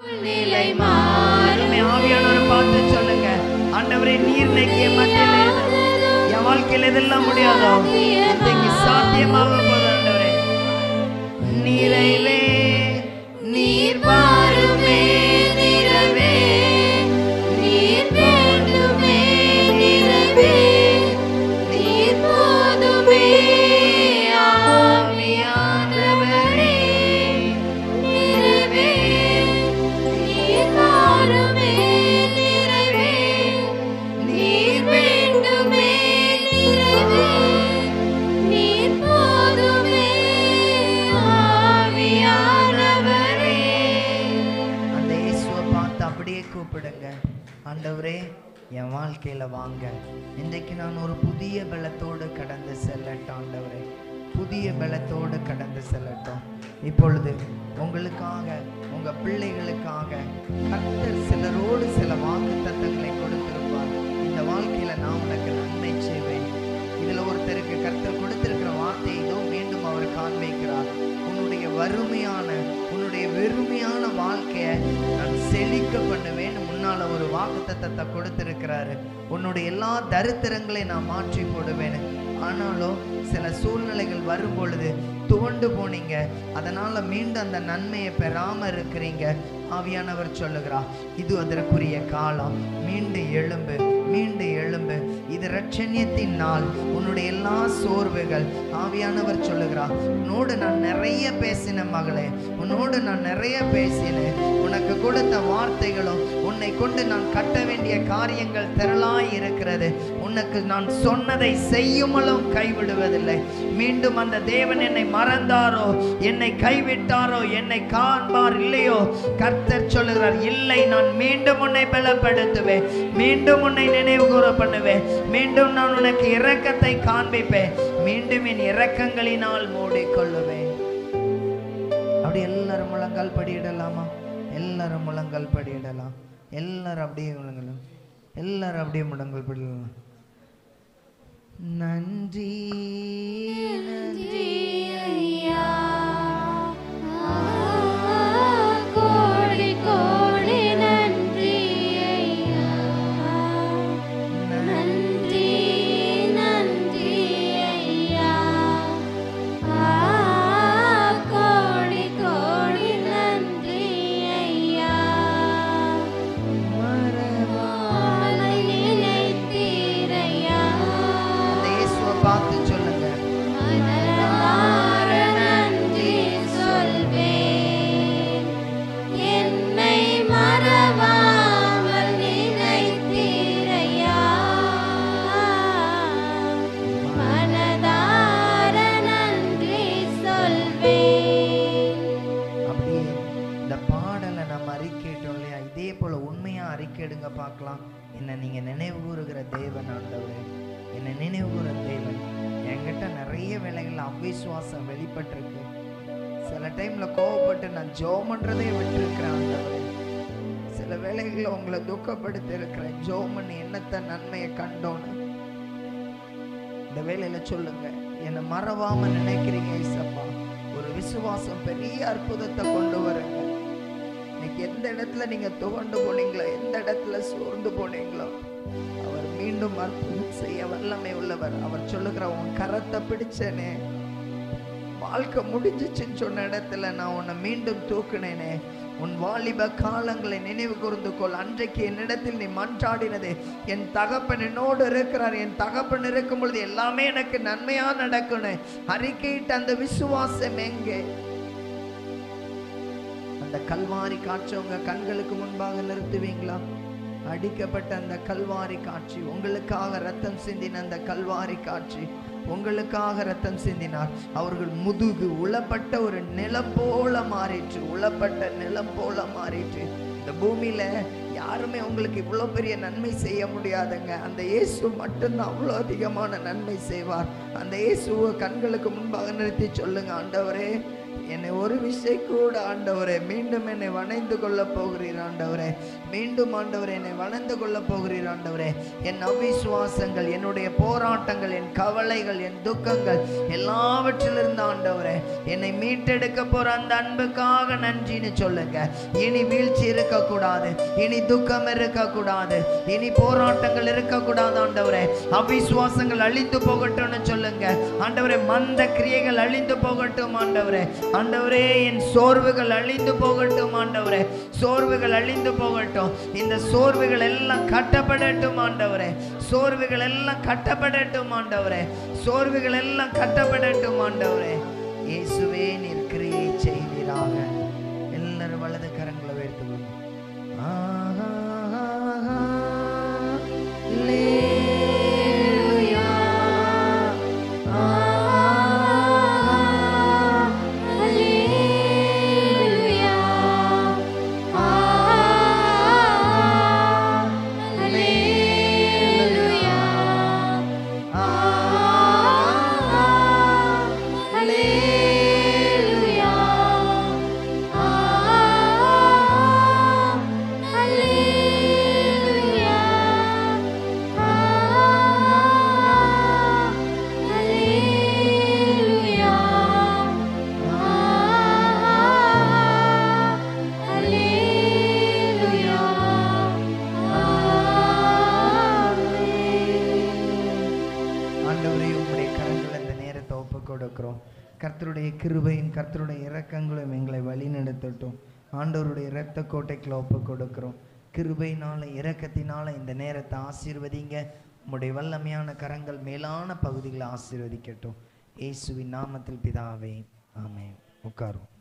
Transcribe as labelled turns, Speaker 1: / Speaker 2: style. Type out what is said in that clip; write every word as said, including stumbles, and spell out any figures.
Speaker 1: நிலை மாறும்.
Speaker 2: ஆவியானவர் பார்த்து சொல்லுங்க, ஆண்டவரே நீர் நெக்கிய மத்தியிலே என் வாழ்க்கையில் எதெல்லாம் முடியாதோ இன்றைக்கு சாத்தியமாக போகுது. ஆண்டவரே நிறைவே
Speaker 1: நீர் வாருமே நிறைவே, நீர் வேண்டுமே நிறைவே, நீர் போதுமே ஆவியானவரே நிறைவே, நீர் வாருமே நிறைவே, நீர் வேண்டுமே நிறைவே, நீர் போதுமே ஆவியானவரே.
Speaker 2: அந்த இயேசுவை பார்த்து அப்படியே கூப்பிடுங்க, ஆண்டவரே என் வாழ்க்கையில வாங்க, இன்றைக்கு நான் ஒரு புதிய பலத்தோடு கடந்து செல்லட்டும். ஆண்டவரே புதிய பலத்தோடு கடந்து செல்லட்டும். இப்பொழுது உங்களுக்காக உங்க பிள்ளைகளுக்காக கர்த்தர் சிலரோடு சில வாக்கு தத்தங்களை கொடுத்திருப்பார். இந்த வாழ்க்கையில நான் உனக்கு நன்மை செய்வேன். இதுல ஒருத்தருக்கு கர்த்தர் கொடுத்திருக்கிற வார்த்தை இதோ மீண்டும் அவர் காண்பிக்கிறார். உன்னுடைய வறுமையான உன்னுடைய வெறுமையான வாழ்க்கையை நான் செழிக்க பண்ணுவேன். முன்னால ஒரு வாக்கு தத்தத்தை கொடுத்திருக்கிறாரு. உன்னுடைய எல்லா தரித்திரங்களையும் நான் மாற்றி போடுவேன். ஆனாலும் சில சூழ்நிலைகள் வரும் பொழுது துவண்டு போனீங்க, அதனால மீண்டும் அந்த நன்மையை பெறாம இருக்கிறீங்க. ஆவியானவர் சொல்லுகிறார், இது அதற்குரிய காலம். மீண்டும் எழும்பு, மீண்டும் எழும்பு. இது இரட்சணியத்தின் நாள். உன்னுடைய எல்லா சோர்வுகள், ஆவியானவர் சொல்லுகிறார், உன்னோடு நான் நிறைய பேசின மகளே, உன்னோடு நான் நிறைய பேசினேன். உனக்கு கொடுத்த வார்த்தைகளும் உன்னை கொண்டு நான் கட்ட வேண்டிய காரியங்கள் திரளாய் இருக்கிறது. உனக்கு நான் சொன்னதை செய்யுமலும் கைவிடுவதில்லை. மீண்டும் அந்த தேவன் என்னை மறந்தாரோ, என்னை கைவிட்டாரோ, என்னை காண்பார் இல்லையோ, கர்த்தர் சொல்லுகிறார், இல்லை, நான் மீண்டும் உன்னை பலப்படுத்துவேன், மீண்டும் உன்னை நினைவு கூற பண்ணுவேன், மீண்டும் நான் உனக்கு இரக்கத்தை காண்பிப்பேன், மீண்டும் என் இரக்கங்களினால் மூடிக்கொள்ளுவேன். அப்படி எல்லாரும் முழங்கால் படியிடலாமா? எல்லாரும் முழங்கால் படியிடலாம். எல்லாரும் அப்படியே முழங்கலாம். எல்லாரும் அப்படியே முழங்கால் படிடலாம். நன்றி நன்றி
Speaker 1: ஐயா, கோடி கோடி நன்றி ஐயா, நன்றி நன்றி ஐயா, கோடி கோடி நன்றி ஐயா. மறவாமை நினைத்தீரையா.
Speaker 2: அந்த இயேசுவை பார்த்து சொல்லுங்க,
Speaker 1: மனதார நன்றி சொல்வேன், என்னை மறவாமல் நினைத்தீரையா. மனதார நன்றி சொல்வேன்.
Speaker 2: அப்படியே இந்த பாடலை நம்ம அறிக்கையிட்டோம் இல்லையா, இதே போல உண்மையா அறிக்கையிடுங்க பார்க்கலாம். என்னை நீங்க நினைவு கூறுகிற தேவன் ஆண்டவரே, என்னை நினைவு கூற தேவன். என்கிட்ட நிறைய வேலைகள் அவிசுவாசம் வெளிப்பட்டிருக்கு. சில டைம்ல கோவப்பட்டு நான் ஜெபம் பண்றதே விட்டுருக்கிறேன் ஆண்டவரே. சில வேலைகளில் உங்களை துக்கப்படுத்தி இருக்கிறேன். ஜெபம் பண்ணி என்னத்த நன்மையை கண்டோன்னு இந்த வேலையில சொல்லுங்க, என்னை மறவாம நினைக்கிறீங்க ஏசப்பா. ஒரு விசுவாசம் பெரிய அற்புதத்தை கொண்டு வருங்க. இன்னைக்கு எந்த இடத்துல நீங்க துவண்டு போனீங்களோ, எந்த இடத்துல சோர்ந்து போனீங்களோ, அவர் மீண்டும் அற்புதம் செய்ய வல்லமை உள்ளவர். அவர் சொல்லுகிற, உன் கரத்தை பிடிச்சேனே, வாழ்க்கை முடிஞ்சிச்சுன்னு சொன்ன இடத்துல நான் உன்னை மீண்டும் தூக்குனேனே. உன் வாலிப காலங்களை நினைவு கூர்ந்து கொள். அன்றைக்கு என்னிடத்தில் நீ மன்றாடினது, என் தகப்பன் என்னோடு இருக்கிறார், என் தகப்பன் இருக்கும் பொழுது எல்லாமே எனக்கு நன்மையா நடக்கணும். அறிக்கையிட்ட அந்த விசுவாசம் எங்கே? அந்த கல்வாரி காட்சி உங்க கண்களுக்கு முன்பாக நிறுத்துவீங்களா? அடிக்கப்பட்ட அந்த கல்வாரி காட்சி, உங்களுக்காக ரத்தம் சிந்தின அந்த கல்வாரி காட்சி, உங்களுக்காக ரத்தம் சிந்தினார். அவர்கள் முதுகு உளப்பட்ட ஒரு நிலம் போல மாறிற்று, உளப்பட்ட நிலம் போல மாறிற்று. இந்த பூமியில யாருமே உங்களுக்கு இவ்வளோ பெரிய நன்மை செய்ய முடியாதுங்க. அந்த இயேசு மட்டும்தான் அவ்வளோ அதிகமான நன்மை செய்வார். அந்த இயேசுவை கண்களுக்கு முன்பாக நிறுத்தி சொல்லுங்க, ஆண்டவரே என்னை ஒரு விஷயம் கூட ஆண்டவரே மீண்டும் என்னை வணைந்து கொள்ள போகிறீர் ஆண்டவரே, மீண்டும் ஆண்டவரே என்னை வணைந்து கொள்ள போகிறீர் ஆண்டவரே. என் அவிசுவாசங்கள், என்னுடைய போராட்டங்கள், என் கவலைகள், என் துக்கங்கள் எல்லாவற்றிலிருந்து ஆண்டவரே என்னை மீட்டெடுக்க போற அந்த அன்புக்காக நன்றின்னு சொல்லுங்க. இனி வீழ்ச்சி இருக்கக்கூடாது, இனி துக்கம் இருக்கக்கூடாது, இனி போராட்டங்கள் இருக்கக்கூடாது ஆண்டவரே. அவிசுவாசங்கள் அழிந்து போகட்டும்னு சொல்லுங்க ஆண்டவரே. மந்த கிரியைகள் அழிந்து போகட்டும் ஆண்டவரே. ஆண்டவரே என் சோர்வுகள் அழிந்து போகட்டும் ஆண்டவரே, சோர்வுகள் அழிந்து போகட்டும். இந்த சோர்வுகள் எல்லாம் கட்டப்படட்டும் ஆண்டவரே, சோர்வுகள் எல்லாம் கட்டப்படட்டும் ஆண்டவரே, சோர்வுகள் எல்லாம் கட்டப்படட்டும் ஆண்டவரே. இயேசுவே நீர் கிரியை செய்வீராக. எல்லாரும் வலது கரங்களை உயர்த்துவோம். ஆஹா கர்த்தருடைய கிருபையும் கர்த்தருடைய இரக்கங்களும் எங்களை வழி நடத்தட்டும். ஆண்டவருடைய இரத்த கோட்டைக்குள்ள ஒப்பு கொடுக்கிறோம். கிருபையினால இரக்கத்தினால இந்த நேரத்தை ஆசீர்வதிங்க. உம்முடைய வல்லமையான கரங்கள் மேலான பகுதிகளை ஆசீர்வதிக்கட்டும். இயேசுவின் நாமத்தில் பிதாவே, ஆமென். உட்காரும்.